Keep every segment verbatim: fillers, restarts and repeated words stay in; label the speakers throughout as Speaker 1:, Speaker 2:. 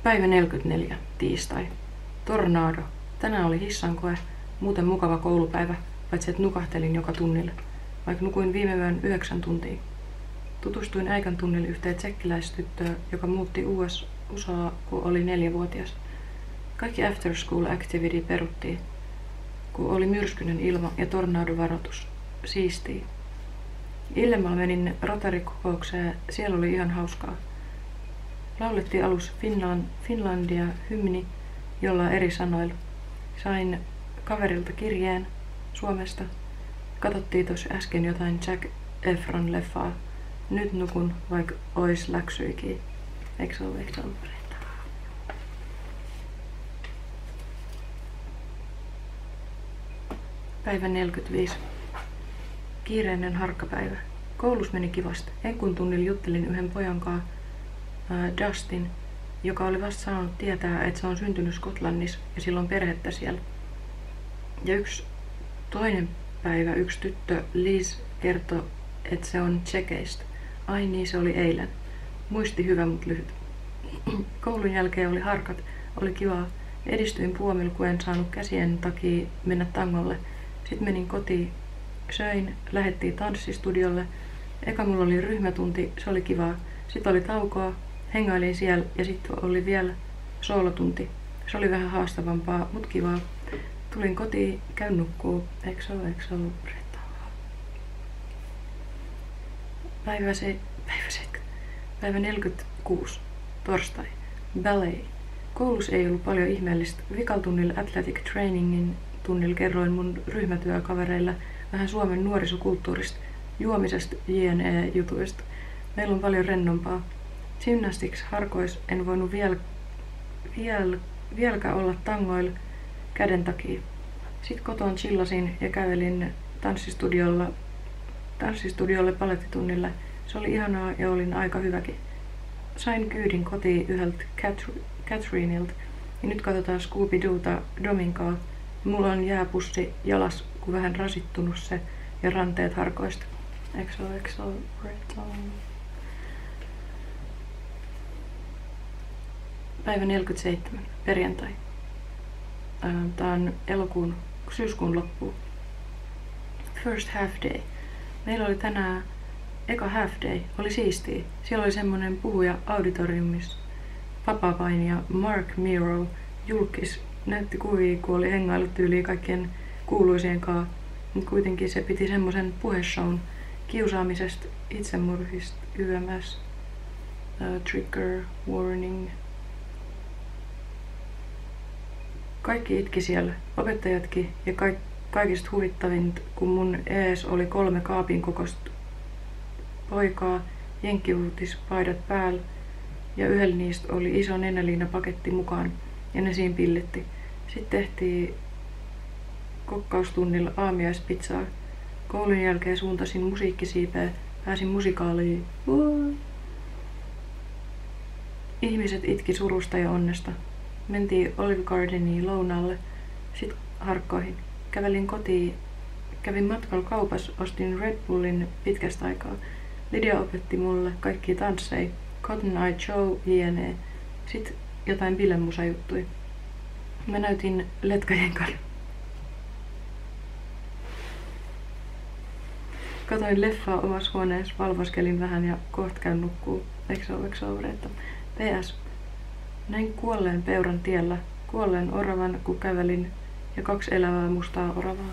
Speaker 1: Päivä neljäkymmentäneljä, tiistai. Tornado. Tänään oli hissankoe, muuten mukava koulupäivä, paitsi että nukahtelin joka tunnille, vaikka nukuin viime yön yhdeksän tuntia. Tutustuin äikän tunnille yhteen tsekkiläistyttöön, joka muutti U S A, kun oli neljävuotias. Kaikki after school activity peruttiin, kun oli myrskyinen ilma ja tornadovaroitus. Siistii. Illemmalla menin Rotary-kokoukseen, siellä oli ihan hauskaa. Laulettiin alus Finland, Finlandia hymni jollain eri sanoilla. Sain kaverilta kirjeen Suomesta. Katsottiin tuossa äsken jotain Zac Efron leffaa. Nyt nukun, vaikka ois läksyikin. Eikö se ole, eikö se ole? Päivä neljäkymmentäviisi. Kiireinen harkkapäivä. Koulus meni kivasti. Enkun tunnilla juttelin yhden pojan kanssa, uh, Dustin, joka oli vasta saanut tietää, että se on syntynyt Skotlannissa ja sillä on perhettä siellä. Ja yksi toinen päivä yksi tyttö, Liz, kertoi, että se on Tsekeistä. Ai niin, se oli eilen. Muisti hyvä, mut lyhyt. Koulun jälkeen oli harkat, oli kivaa. Edistyin puomilla, kun en saanut käsien takia mennä tangolle. Sitten menin kotiin, söin, lähettiin tanssistudiolle. Eka mulla oli ryhmätunti, se oli kivaa. Sitten oli taukoa, hengailin siellä ja sitten oli vielä soolotunti. Se oli vähän haastavampaa, mut kivaa. Tulin kotiin, käyn nukkuu. Eikö se ole, eikö se ole rettavaa? Päivä, se, päivä, se, päivä neljäkymmentäkuusi, torstai, ballet. Koulussa ei ollut paljon ihmeellistä. Vikaltunnilla athletic trainingin tunnilla kerroin mun ryhmätyökavereilla vähän Suomen nuorisokulttuurista, juomisesta, jne-jutuista. Meillä on paljon rennompaa. Gymnastics harkois en voinut vielä, vielä, vieläkään olla tangoilla käden takia. Sitten koton chillasin ja kävelin tanssistudiolla, tanssistudiolle palettitunnille. Se oli ihanaa ja olin aika hyväkin. Sain kyydin kotiin yhdeltä Catherineilta ja nyt katsotaan Scooby-Doota Dominkaa. Mulla on jääpussi jalas, kun vähän rasittunut se ja ranteet harkoista. Eikö se ole, eikö se ole Päivä neljäkymmentäseitsemän, perjantai. Tää on elokuun, syyskuun loppu. First half day. Meillä oli tänään eka half day, oli siistiä. Siellä oli semmonen puhuja auditoriumissa. Vapaapainija Mark Miro julkis, näytti kuvia, kun oli hengailut tyyliin kaikkien kuuluisien kanssa. Mutta kuitenkin se piti semmosen puheshown kiusaamisesta, itsemurhista, Y M S, uh, trigger warning. Kaikki itki siellä, opettajatkin, ja kaik- kaikista huvittavinta, kun mun ees oli kolme kaapin kokoista poikaa, jenkkiuutispaidat päällä, ja yhdellä niistä oli iso nenäliinapaketti mukaan, ja ne siinä pillitti. Sitten tehtiin kokkaustunnilla aamiaispizzaa. Koulun jälkeen suuntasin musiikkisiipeen, pääsin musikaaliin. Ihmiset itki surusta ja onnesta. Mentiin Olive Gardeniin lounaalle, sit harkkoihin. Kävelin kotiin, kävin matkalla kaupassa, ostin Red Bullin pitkästä aikaa. Lydia opetti mulle kaikki tanssei, Cotton Eye Joe, jne. Sitten jotain bilemusajuttuja. Mä näytin letkajen kanssa. Katoin leffaa omassa huoneessa, valvoskelin vähän ja kohta käyn nukkuu. Eikö se ole, eikö se ole P S. Näin kuolleen peuran tiellä, kuolleen oravan, kun kävelin, ja kaksi elävää mustaa oravaa.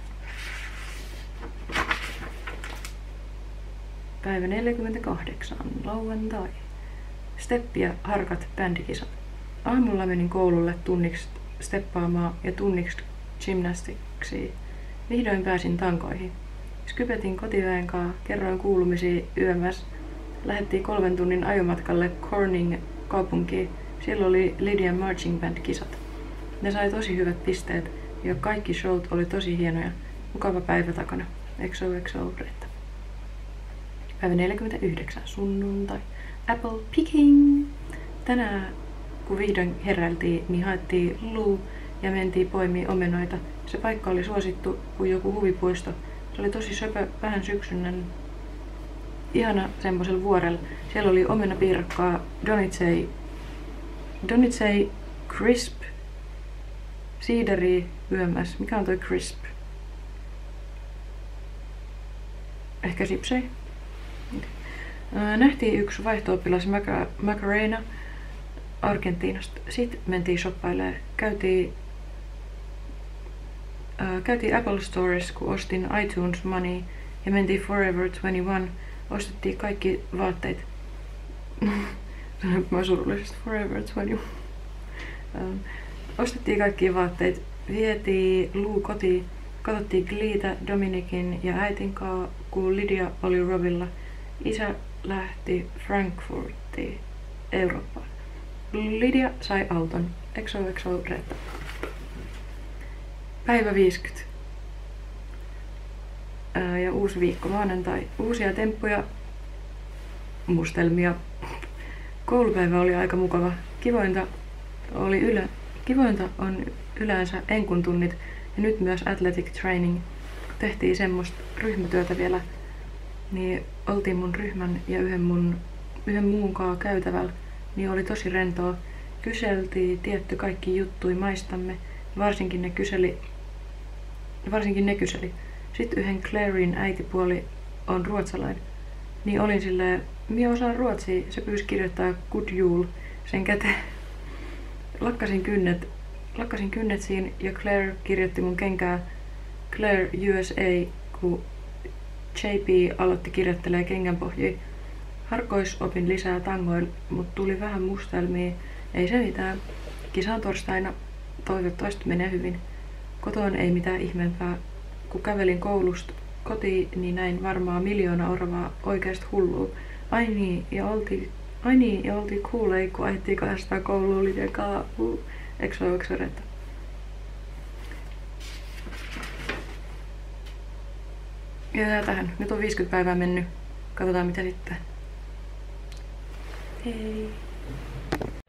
Speaker 1: Päivä neljäkymmentäkahdeksan, lauantai. Steppi ja harkat bändikisat. Aamulla menin koululle tunniksi steppaamaan ja tunniksi gymnastiksiin. Vihdoin pääsin tankoihin. Skypetin kotiväen kanssa, kerroin kuulumisia Y M S. Lähettiin kolmen tunnin ajomatkalle Corning kaupunkiin. Siellä oli Lydian Marching Band-kisat. Ne sai tosi hyvät pisteet ja kaikki showt oli tosi hienoja. Mukava päivä takana. Exo, exo, Bretta. Päivä neljäkymmentäyhdeksän, sunnuntai. Apple picking! Tänään, kun vihdoin heräiltiin, niin haettiin luu ja mentiin poimiin omenoita. Se paikka oli suosittu kuin joku huvipuisto. Se oli tosi söpö, vähän syksyinen. Ihana semmosella vuorella. Siellä oli omenapiirakkaa, donitsei Don't it say crisp? Siideri yömäs. Mikä on toi crisp? Ehkä sipsei. Nähtiin yksi vaihto-oppilas Macarena Argentiinasta. Sitten mentiin shoppailemaan. Käytiin, äh, käytiin Apple Stores, kun ostin iTunes Money ja mentiin Forever kaksikymmentäyksi. Ostettiin kaikki vaatteet. Sanoinko mä surullisesti Forever kaksikymmentäyksi. ähm, ostettiin kaikki vaatteet. Vietiin Lou kotiin. Katsottiin Gleetä Dominikin ja äitin kanssa, kun Lydia oli Robilla. Isä lähti Frankfurtiin, Eurooppaan. Lydia sai auton. Exo, exo, Reetta. Päivä viisikymmentä. Ää, ja uusi viikko, maanantai. Uusia temppuja, mustelmia. Koulupäivä oli aika mukava. Kivointa, oli ylä, kivointa on yleensä enkun tunnit ja nyt myös athletic training. Tehtiin semmoista ryhmätyötä vielä, niin oltiin mun ryhmän ja yhden, mun, yhden muun kaa käytävällä, niin oli tosi rentoa. Kyseltiin tietty kaikki juttui maistamme, varsinkin ne kyseli, varsinkin ne kyseli. Sitten yhden Clairin äitipuoli on ruotsalainen, niin olin silleen, minä osaan ruotsia, se pyysi kirjoittaa good jul sen käteen. Lakkasin kynnet, lakkasin kynnet siinä ja Claire kirjoitti mun kenkää Claire U S A, kun J P aloitti kirjoittelee kengänpohjia. Harkois opin lisää tangoilla, mutta tuli vähän mustelmia. Ei se mitään. Kisaan torstaina. Toivottavasti menee hyvin. Kotoon ei mitään ihmeempää. Kun kävelin koulusta kotiin, niin näin varmaan miljoona orvaa oikeasta hullua. Ai niin, ja oltiin, ai niin, ja oltiin kuulei, kun ajettiin kahdestaan kouluun Lydian kaa. Uh, Exo, exo, Reetta. Ja tähän. Nyt on viisikymmentä päivää mennyt. Katsotaan mitä sitten. Hei!